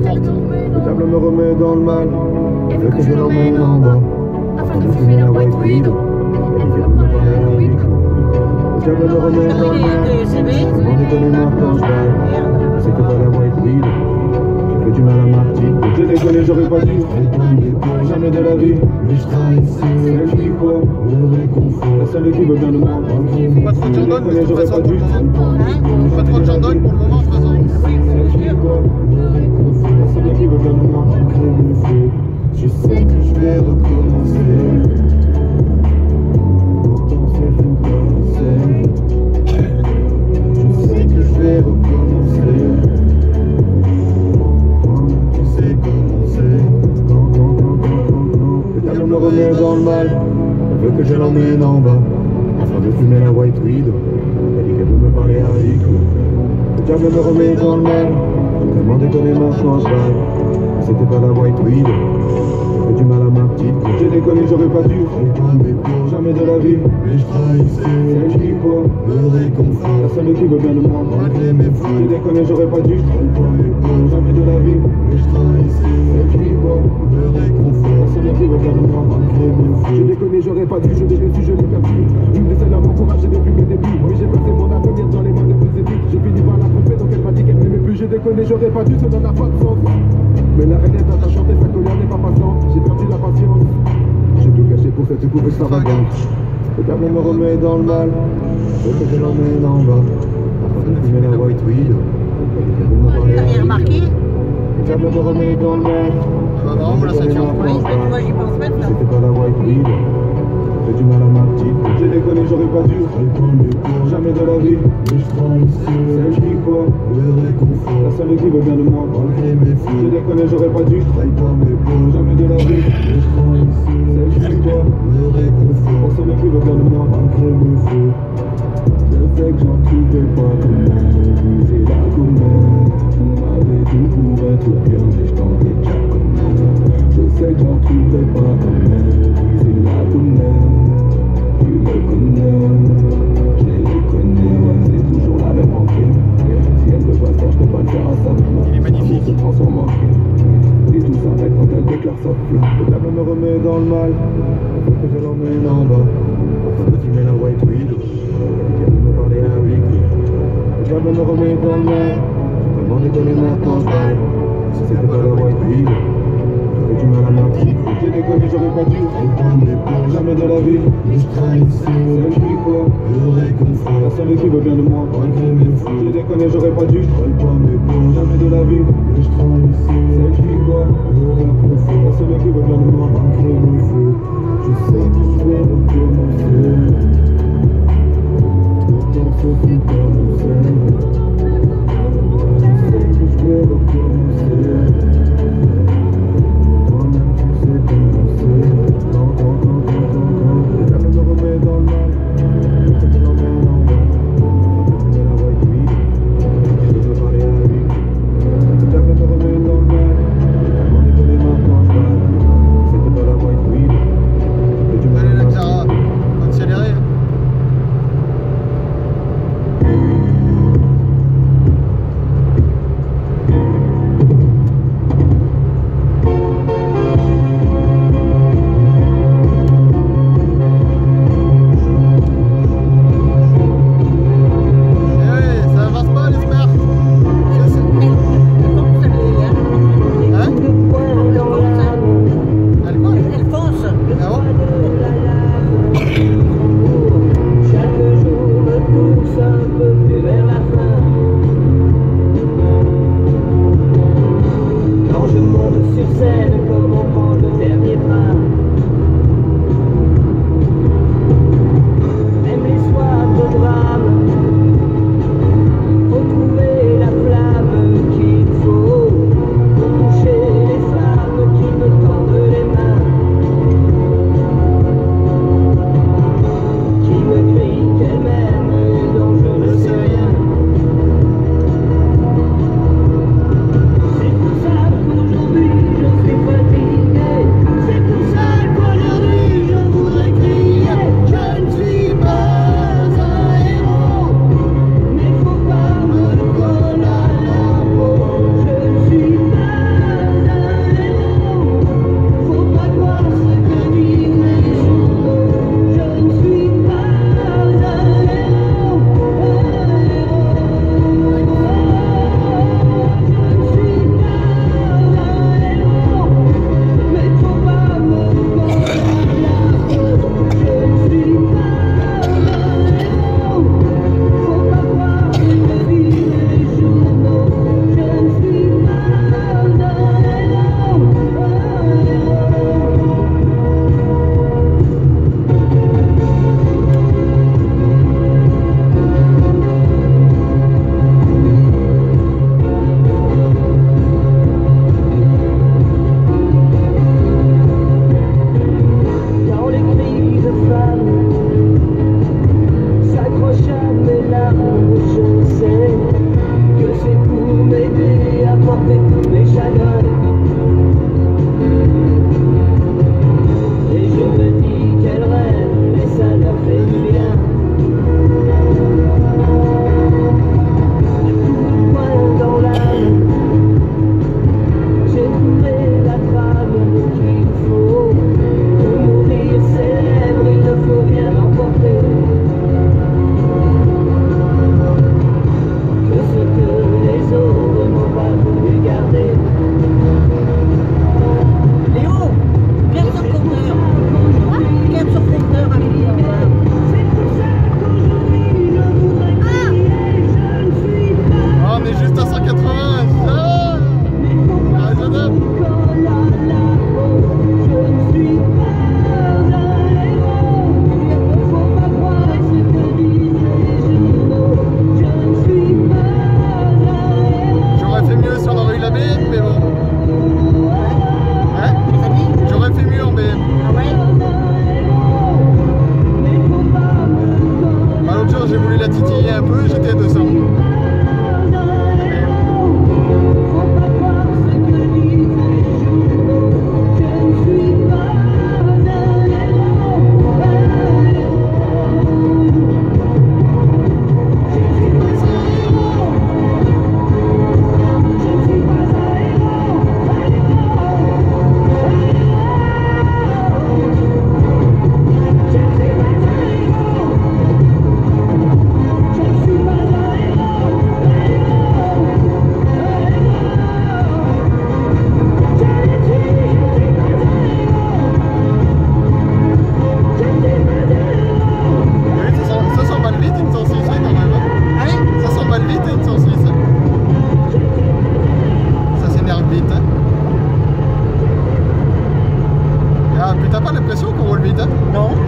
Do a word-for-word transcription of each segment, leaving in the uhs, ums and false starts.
Le diable me remet dans le mal, elle veut que je l'emmène en bas, afin de fumer la white widow. Elle veut me parler à huis clos. Le diable me remet dans le mal, sans déconner maintenant je balle. C'est que pas la white widow, j'ai fait du mal à ma petite. J'ai déconné, j'aurais pas dû, jamais de la vie. Mais je trahissais, elle dit quoi, le réconfort. La seule qui veut bien de moi. Faut pas trop de Jordan, mais de toute façon pour le moment. Faut pas trop de Jordan pour le moment, de toute façon. La seule qui veut bien de moi. Je sais que je vais recommencer. Pourtant c'est fou commencer. Je sais que je vais recommencer. Tu sais comment c'est. Le diable me remet dans le mal. Elle veut que je l'emmène en bas, afin de fumer la white widow. Elle dit qu'elle veut me parler à huis clos. Le diable me remet dans le mal. J'ai tellement déconné maintenant je balle. C'était pas la white widow. J'ai fait du mal à ma petite. J'ai déconné, j'aurais pas dû. Jamais de la vie. Mais je trahissais. Elle dit quoi, le réconfort. La seule qui veut bien de moi. Malgré mes fous. J'ai déconné, j'aurais pas dû. Jamais de la vie. Mais je trahissais. Elle dit quoi, le réconfort. La seule qui veut bien de moi. Malgré mes fous. J'ai déconné, j'aurais pas dû. Je l'ai reçu, je l'ai perdu. Une des seules à m'encourager depuis mes débuts. Oui, j'ai passé mon avenir dans les mains de plus épiques. J'ai fini par la tromper, donc elle m'a dit qu'elle m'aimait plus. J'ai déconné, j'aurais pas dû, ça n'a pas de sens. Mais la haine est attachante et sa colère n'est pas patiente. J'ai perdu la patience. J'ai tout caché pour cette coupe extravagante. Le diable me remet dans le mal. Faut que je l'emmène en bas, afin de fumer la white widow. T'as rien remarqué? Le diable me remet dans le mal. Ah bah non, la ceinture. Oui, ben tu vois, j'y pense maintenant. C'était pas la white widow. J'ai du mal à ma petite. J'ai déconné, j'aurais pas dû. Jamais de la vie. Mais je trahissais. Elle dit quoi, le réconfort. La seule qui veut bien de moi. Malgré mes fous. J'ai déconné, j'aurais pas dû. Jamais de la vie. Mais je trahissais. Elle dit quoi, le réconfort. La seule qui veut bien de moi. Malgré mes fous. Je sais que j'en trouvais pas comment viser la comète. On m'avait tout pour être bien, mais je tentais déjà comme elle. Je sais que j'en trouvais pas comment viser la comète. Tu me connais, je les connais, ouais, c'est toujours la même entrée. Si elle veut pas ça, je peux pas le faire à sa place. Il est magnifique. Se transforme en crime. Et tout s'arrête quand elle déclare sa flamme. Le diable me remet dans le mal. Il faut que je l'emmène en bas, afin de fumer la white widow. Elle veut me parler à huis clos. Le diable me remet dans le mal. J'ai tellement déconné maintenant je balle. Si c'était pas la white widow, j'aurais du mal à ma petite. J'ai déconné, j'aurais pas dû. Jamais de la vie. Mais je trahissais. Elle dit quoi, le réconfort. La seule qui veut bien de moi. Malgré mes fous. J'ai déconné, j'aurais pas dû. Jamais de la vie. Mais je trahissais. Elle dit quoi, le réconfort. La seule qui veut bien de moi. Malgré mes fous. Je sais que je vais recommencer. Pourtant ce fut commencé. Je sais que je vais recommencer. Toi-même tu sais comment c'est. Quand, quand, quand, quand, quand, quand. Le diable me remet dans le mal. Faut que je l'emmène en bas, afin de fumer la white widow. Je veux parler à lui. Le diable me remet dans le mal. J'ai tellement déconné maintenant je balle. C'était pas la white widow. J'ai fait du mal à Allez, ma la Clara, petite. on va accélérer. C'est pour ça qu'aujourd'hui je suis fatigué.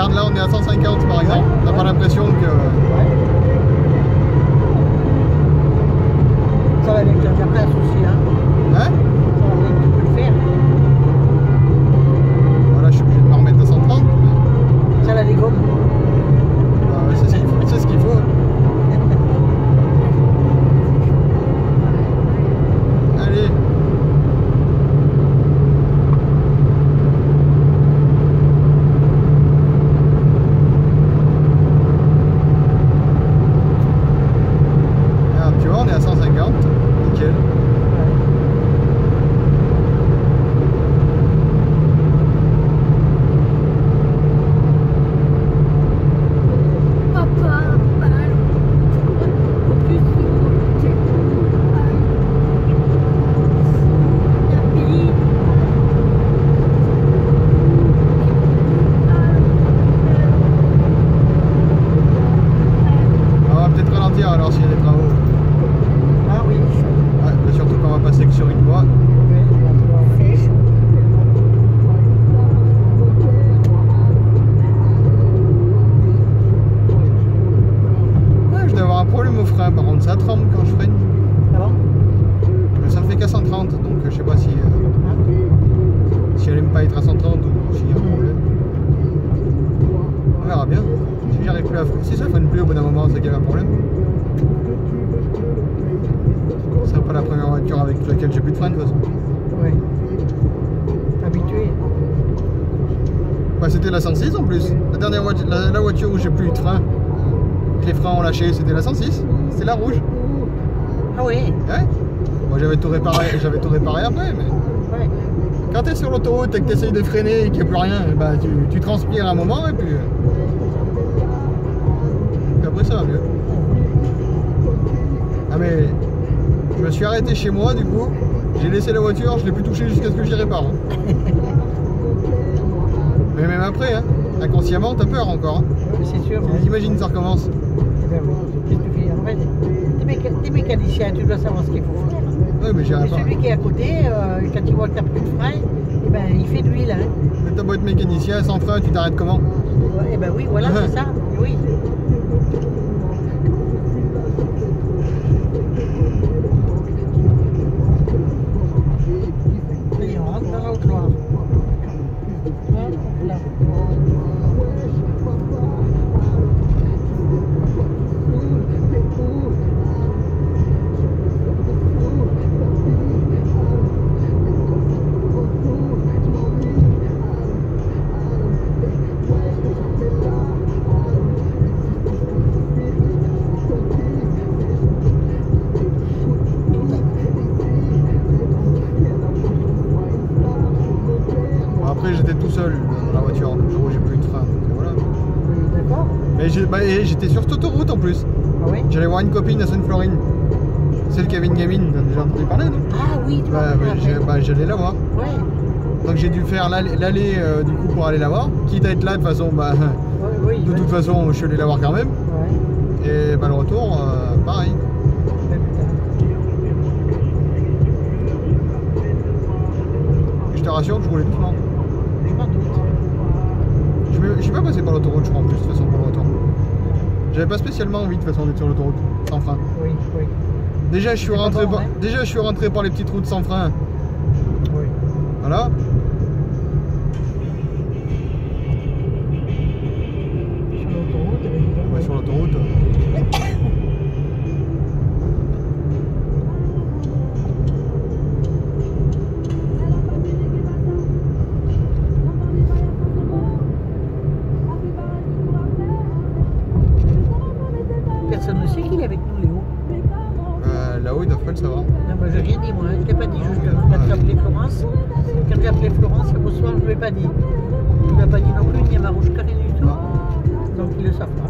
Regarde là, on est à cent cinquante par exemple. T'as pas l'impression que. Ouais. Ça va avec la place aussi, hein. Hein? Ça va avec, tu peux le faire. Voilà, je suis obligé de me remettre à cent trente. Mais... Ça, là, les gommes. Bah, c'est ce qu'il faut. C'est ce qu'il faut. Hein. Allez. Regarde, tu vois, on est à cent cinquante. Nickel. On va peut-être ralentir alors s'il y a des travaux. Ah oui. Ouais, mais surtout quand on va passer que sur une voie. Ouais, je dois avoir un problème au frein, par contre ça tremble quand je freine. Ah bon? Mais ça ne fait qu'à cent trente, donc je sais pas si, euh, Hein? si elle aime pas être à cent trente ou s'il y a un problème. On verra bien. Si j'arrive plus à freiner, si ça freine plus au bout d'un moment, c'est qu'il y a un problème. Ce serait pas la première voiture avec laquelle j'ai plus de frein de toute façon. Ouais. Habitué. Bah, c'était la cent six en plus. La dernière voiture, la, la voiture où j'ai plus eu de frein, que les freins ont lâché, c'était la cent six. C'était la rouge. Ah oui. Ouais. Moi j'avais tout réparé, j'avais tout réparé après, mais Ouais. quand t'es sur l'autoroute et que t'essayes de freiner et qu'il n'y a plus rien, bah tu, tu transpires un moment et puis, euh, puis après ça va mieux. Ah mais je me suis arrêté chez moi du coup, j'ai laissé la voiture, je l'ai plus touchée jusqu'à ce que j'y répare. Hein. Mais même après, hein, inconsciemment t'as peur encore. Hein. Oui, c'est sûr. Ouais. Imagine ça recommence. Eh ben oui. Qu'est-ce que tu fais? En fait, t'es méca- t'es mécanicien, tu dois savoir ce qu'il faut faire. Ouais mais j'y Et arrive pas. celui qui est à côté, euh, quand il voit que t'as plus de frein, eh ben, il fait de l'huile. Hein. Mais t'as beau être mécanicien, sans frein, tu t'arrêtes comment? Eh ben oui, voilà, c'est ça. Oui. Allez, on rentre dans la Haute-Loire. Hop là. Bon, après j'étais tout seul dans la voiture, le jour où j'ai plus eu de frein. Donc voilà. Oui, d'accord. Mais j'ai- bah, et j'étais sur cette autoroute en plus. Ah oui. J'allais voir une copine à Sainte-Florine. Celle qui avait une gamine, t'as déjà entendu parler, non? Ah oui, tu Bah, vas bah, j'ai- bah, j'allais la voir. Ouais. Donc j'ai dû faire l'allée l'aller, euh, du coup pour aller la voir. Quitte à être là de toute façon, bah, Oui, oui. de toute façon je suis allé la voir quand même. Ouais. Et bah, le retour, euh, pareil. Ouais, putain. Je te rassure que je roulais doucement. Je m'en doute. Je me- je suis pas passé par l'autoroute, je crois en plus, de toute façon pour le retour. J'avais pas spécialement envie de toute façon d'être sur l'autoroute, sans frein. Oui, oui. Déjà je suis C'est pas rentré bon, par... hein. Déjà je suis rentré par les petites routes sans frein. Oui. Voilà. Sur l'autoroute, eh ben, dis donc, Ouais, ouais. sur l'autoroute. Personne ne sait qu'il est avec nous, Léo. Euh, Là-haut ils doivent pas le savoir. Non, moi, j'ai rien dit, moi. Je ne l'ai pas dit, justement. Quand j'ai appelé Florence, quand j'ai appelé Florence, le soir, je ne lui ai pas dit. Je ne lui ai pas dit non plus, ni à Marouchka, rien du tout. Donc, ils le savent pas.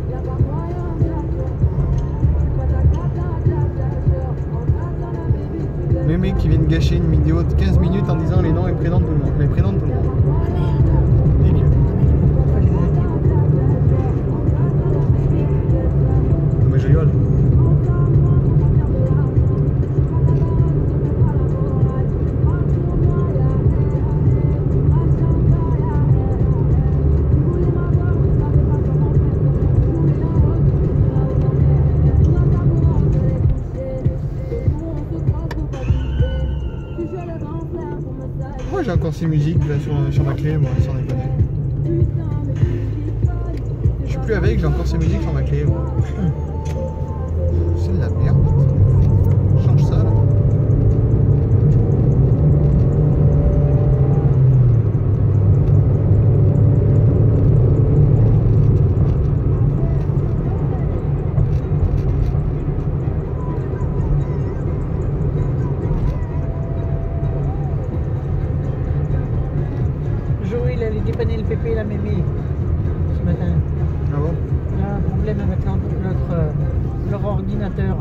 Les mecs qui viennent gâcher une vidéo de quinze minutes en disant les noms et prénoms de tout le monde. Les prénoms de tout le monde. Nickel. Non, mais je rigole. Moi j'ai encore ces musiques là, sur, sur ma clé, moi, sans déconner. Je suis plus avec, j'ai encore ces musiques sur ma clé. Moi. C'est de la merde. Change ça là. Joël, il allait dépanner le pépé et la mémé ce matin. Ah bon? Il a un problème avec notre, notre, euh, leur ordinateur.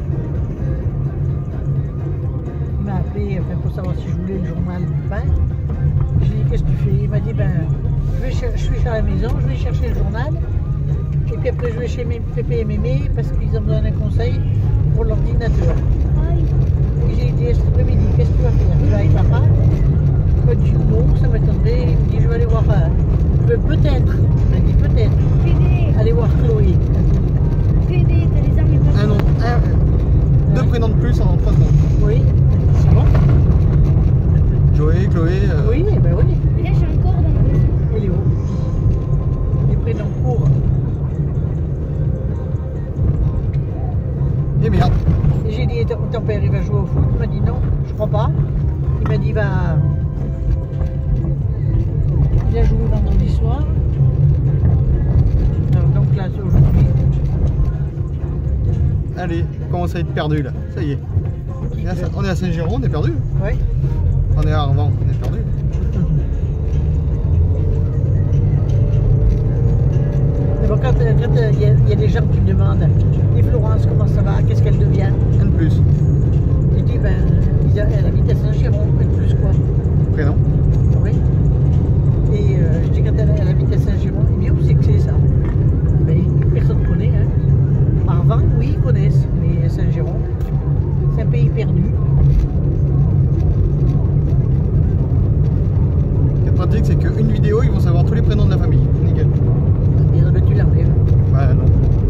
Il m'a appelé enfin, pour savoir si je voulais le journal du pain. J'ai dit qu'est-ce que tu fais? Il m'a dit ben je, vais je suis à la maison, je vais chercher le journal. Et puis après je vais chez mes pépé et mémé parce qu'ils ont besoin d'un conseil pour l'ordinateur. Et j'ai dit cet après-midi, qu'est-ce que tu vas faire? Tu vas avec papa? Il m'a dit non, ça m'étonnerait. Il me dit je vais aller voir. Euh, je vais peut-être, il m'a dit peut-être, aller voir Chloé. P D, t'as les armes et pas Un nom, un, deux prénoms de plus en trois secondes. Oui, c'est bon. Joël, Chloé. Euh... Oui, ben oui. Et là, j'ai encore dans ma maison. Il est où? Les prénoms courts. Et merde. Et j'ai dit, ton ton père il va jouer au foot? Il m'a dit non, je crois pas. Il m'a dit, bah. Il a joué vendredi soir. Alors, donc là, c'est aujourd'hui. Allez, on commence à être perdu là. Ça y est. On est à Saint- on est à Saint-Géron, on est perdu. Oui. On est à Arvan, on est perdu. Mais bon, quand il quand, euh, y, a- y a des gens qui me demandent, et Florence, comment ça va? Qu'est-ce qu'elle devient? Un de plus. Je dis, ben, ils a- elle habite à Saint-Géron, une plus quoi. Prénom. Oui. Et euh, je dis, quand elle, elle habite à Saint-Géron, il dit, où c'est que c'est ça? Ben, personne ne connaît. Hein. Arvan, oui, ils connaissent, mais Saint-Géron, c'est un pays perdu. Ce qui est pratique, c'est qu'une vidéo, ils vont savoir tous les prénoms de la famille. Nickel. Et ben, tu l'enlèves. Ouais, non.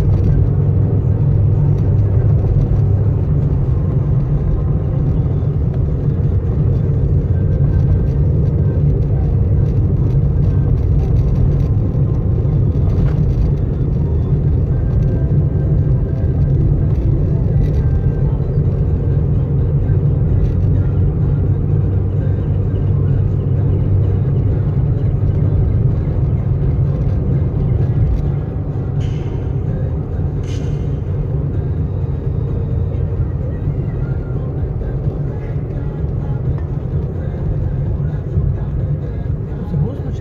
C'est beau ce machin.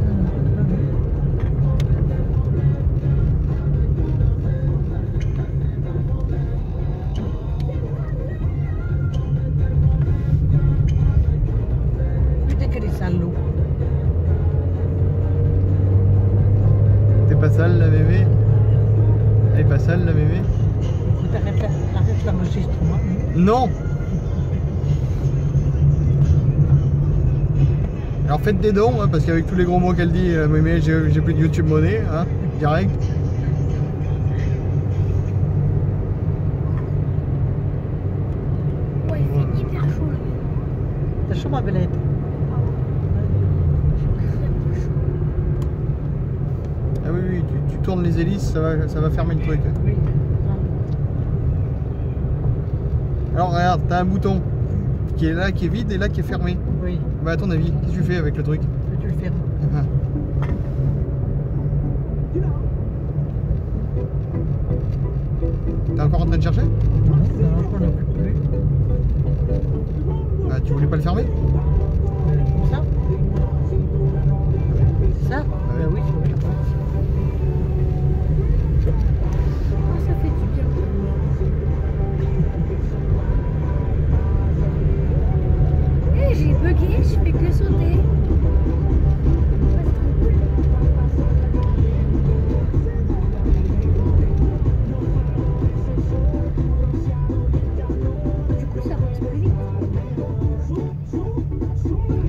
Putain qu'elle est sale l'eau. T'es pas sale la bébé? Elle est pas sale la bébé? Écoute, arrête, la- arrête l'enregistrement. Non. Alors faites des dons, hein, parce qu'avec tous les gros mots qu'elle dit, euh, mémé, j'ai j'ai plus de YouTube monnaie, hein, direct. Ouais, il fait hyper chaud là. T'as chaud ma belette? Ah oui, oui, tu, tu tournes les hélices, ça va, ça va fermer le truc. Oui. Alors regarde, t'as un bouton qui est là, qui est vide et là qui est fermé. Oui, Bah à ton avis, qu'est-ce que tu fais avec le truc? peux-tu le faire? Ah. T'es encore en train de chercher? Non, non, je m'en occupe plus. Ah, tu voulais pas le fermer? Comme ça? Ça? oui. Ben oui, c'est vrai. Oh, ça fait du bien. Eh, j'ai bugué, je fais que sauter. Ouais, c'est trop cool. Du coup, ça avance plus vite.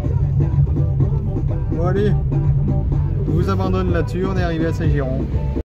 Bon allez, je vous abandonne là-dessus, on est arrivé à Saint-Géron.